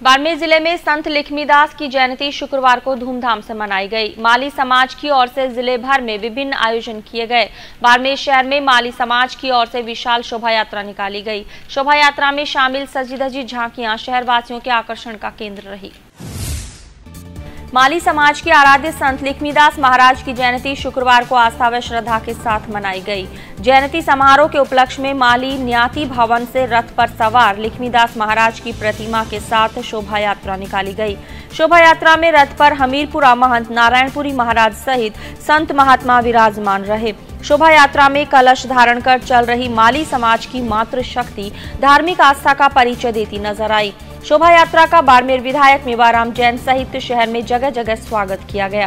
बाड़मेर जिले में संत लक्ष्मीदास की जयंती शुक्रवार को धूमधाम से मनाई गई। माली समाज की ओर से जिले भर में विभिन्न आयोजन किए गए। बाड़मेर शहर में माली समाज की ओर से विशाल शोभा यात्रा निकाली गई। शोभा यात्रा में शामिल सजी धजी झांकियां शहरवासियों के आकर्षण का केंद्र रही। माली समाज के आराध्य संत लक्ष्मीदास महाराज की जयंती शुक्रवार को आस्था व श्रद्धा के साथ मनाई गई। जयंती समारोह के उपलक्ष्य में माली न्याती भवन से रथ पर सवार लक्ष्मीदास महाराज की प्रतिमा के साथ शोभा यात्रा निकाली गई। शोभा यात्रा में रथ पर हमीरपुरा महंत नारायणपुरी महाराज सहित संत महात्मा विराजमान रहे। शोभा यात्रा में कलश धारण कर चल रही माली समाज की मातृशक्ति धार्मिक आस्था का परिचय देती नजर आई। शोभा यात्रा का बाड़मेर विधायक मेवाराम जैन सहित शहर में जगह जगह स्वागत किया गया।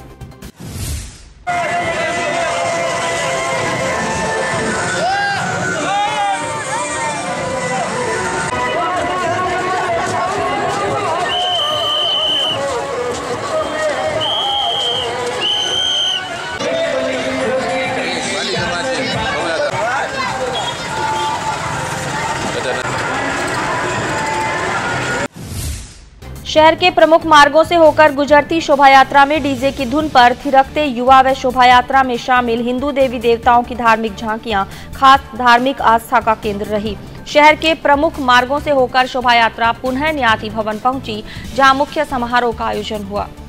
शहर के प्रमुख मार्गों से होकर गुजरती शोभा यात्रा में डीजे की धुन पर थिरकते युवा व शोभा यात्रा में शामिल हिंदू देवी देवताओं की धार्मिक झांकियां खास धार्मिक आस्था का केंद्र रही। शहर के प्रमुख मार्गों से होकर शोभा यात्रा पुनः न्याती भवन पहुंची, जहां मुख्य समारोह का आयोजन हुआ।